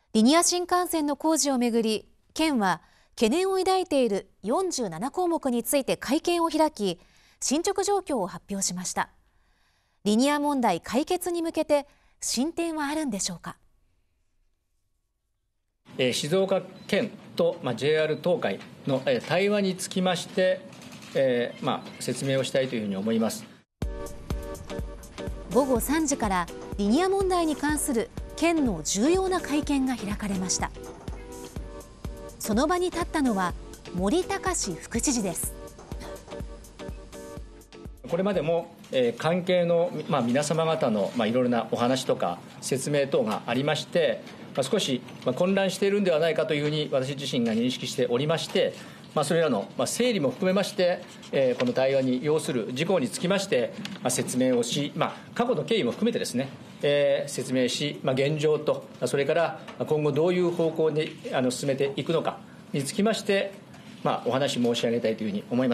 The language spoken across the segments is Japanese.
リニア新幹線の工事をめぐり、県は懸念を抱いている47項目について会見を開き、進捗状況を発表しました。リニア問題解決に向けて進展はあるんでしょうか。 静岡県と JR 東海の対話につきまして説明をしたいというふうに思います。 午後3時からリニア問題に関する県の重要な会見が開かれました。その場に立ったのは森孝副知事です。 これまでも関係の皆様方のいろいろなお話とか説明等がありまして、少し混乱しているんではないかというふうに私自身が認識しておりまして、それらの整理も含めまして、この対話に要する事項につきまして説明をし、過去の経緯も含めてですね、説明し、現状と、それから今後どういう方向に進めていくのかにつきまして、お話申し上げたいというふうに思います。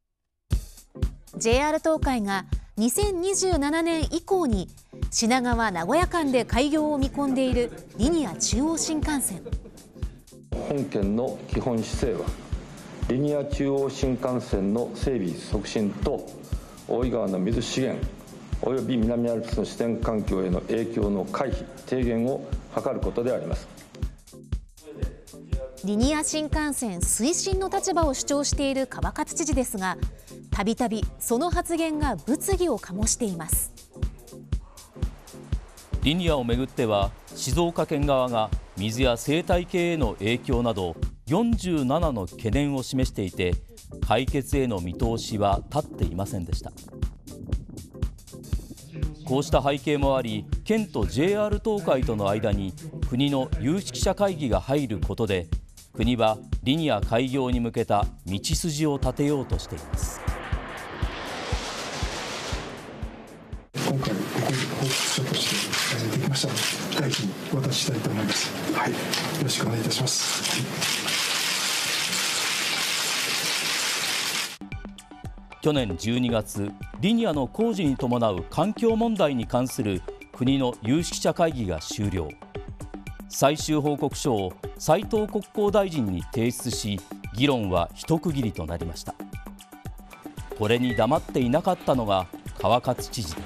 JR 東海が2027年以降に品川名古屋間で開業を見込んでいるリニア中央新幹線。 本県の基本姿勢はリニア中央新幹線の整備促進と大井川の水資源および南アルプスの自然環境への影響の回避低減を図ることであります。 リニア新幹線推進の立場を主張している川勝知事ですが、たびたびその発言が物議を醸しています。 リニアをめぐっては静岡県側が水や生態系への影響など47の懸念を示していて、解決への見通しは立っていませんでした。こうした背景もあり、県と JR 東海との間に国の有識者会議が入ることで、国はリニア開業に向けた道筋を立てようとしています。 今回報告書としてできましたので、大臣にお渡ししたいと思います。はい、よろしくお願いいたします。 去年12月、リニアの工事に伴う環境問題に関する国の有識者会議が終了。最終報告書を斉藤国交大臣に提出し、議論は一区切りとなりました。これに黙っていなかったのが川勝知事です。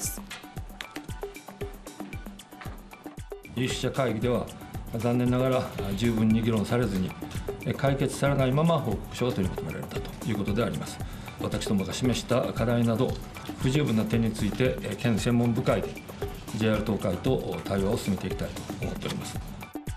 有識者会議では残念ながら十分に議論されずに解決されないまま報告書が取りまとめられたということであります。私どもが示した課題など不十分な点について県専門部会で JR 東海と対話を進めていきたいと思っております。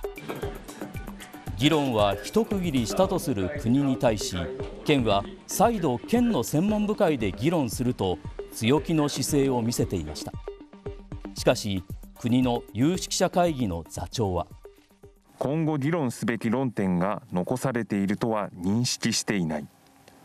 議論は一区切りしたとする国に対し、県は再度県の専門部会で議論すると強気の姿勢を見せていました。しかし国の有識者会議の座長は、 今後議論すべき論点が残されているとは認識していない。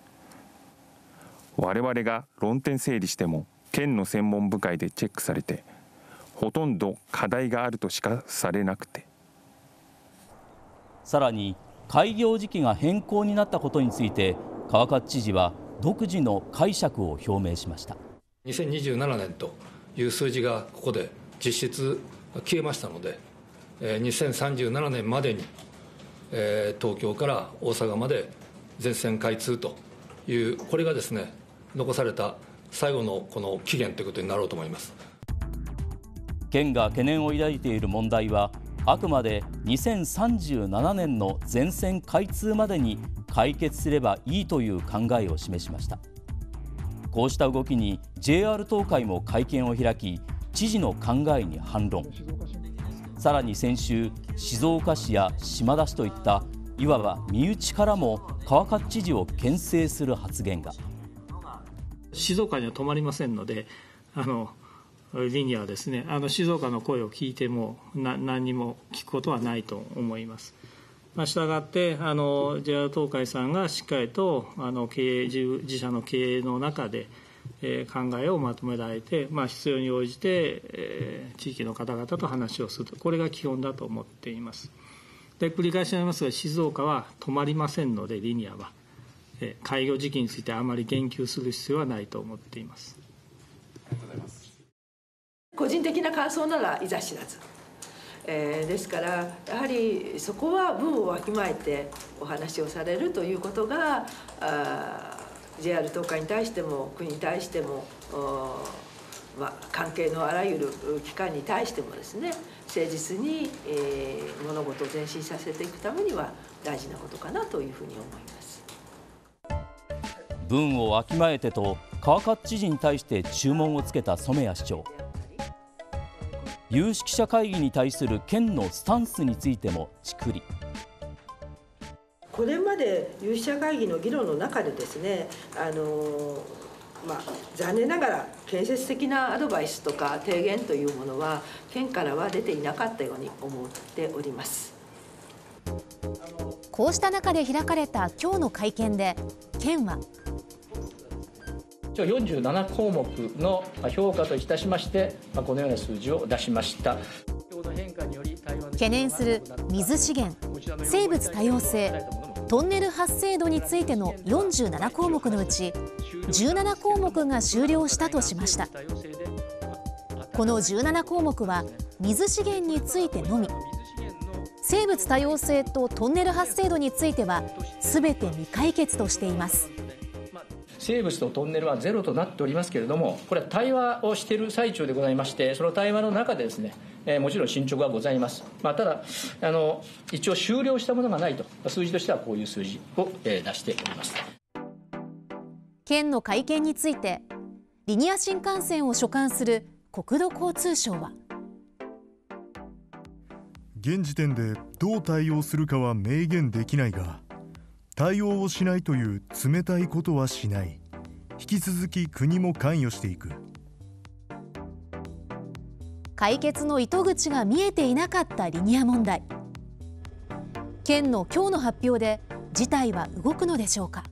我々が論点整理しても県の専門部会でチェックされて、ほとんど課題があるとしかされなくて。 さらに開業時期が変更になったことについて川勝知事は独自の解釈を表明しました。 2027年という数字がここで実質消えましたので、2037年までに東京から大阪まで全線開通という、これがですね、残された最後のこの期限ということになろうと思います。 県が懸念を抱いている問題は、あくまで2037年の全線開通までに解決すればいいという考えを示しました。こうした動きに JR 東海も会見を開き、知事の考えに反論。さらに先週、静岡市や島田市といったいわば身内からも川勝知事を牽制する発言が。 静岡には止まりませんので、リニアはですね、静岡の声を聞いても何にも聞くことはないと思います。したがってJR 東海さんがしっかりと自社の経営の中で考えをまとめられて、必要に応じて地域の方々と話をすると、これが基本だと思っています。で、繰り返しになりますが、静岡は止まりませんので、リニアは開業時期についてあまり言及する必要はないと思っています。 個人的な感想ならいざ知らず、 ですからやはりそこは分をわきまえてお話をされるということがJR 東海に対しても国に対しても関係のあらゆる機関に対してもですね、誠実に物事を前進させていくためには大事なことかなというふうに思います。 分をわきまえてと川勝知事に対して注文をつけた染谷市長。有識者会議に対する県のスタンスについてもチクリ。 これまで有識者会議の議論の中でですね、残念ながら建設的なアドバイスとか提言というものは県からは出ていなかったように思っております。 こうした中で開かれた今日の会見で県は 47項目の評価といたしましてこのような数字を出しました。 懸念する水資源、生物多様性、トンネル発生度についての47項目のうち17項目が終了したとしました。この17項目は水資源についてのみ、生物多様性とトンネル発生度については全て未解決としています。 生物とトンネルはゼロとなっておりますけれども、これは対話をしている最中でございまして、その対話の中でですね、もちろん進捗はございます。ただ一応終了したものがないと、数字としてはこういう数字を出しております。 県の会見についてリニア新幹線を所管する国土交通省は、 現時点でどう対応するかは明言できないが、対応をしないという冷たいことはしない。引き続き国も関与していく。 解決の糸口が見えていなかったリニア問題。県の今日の発表で事態は動くのでしょうか。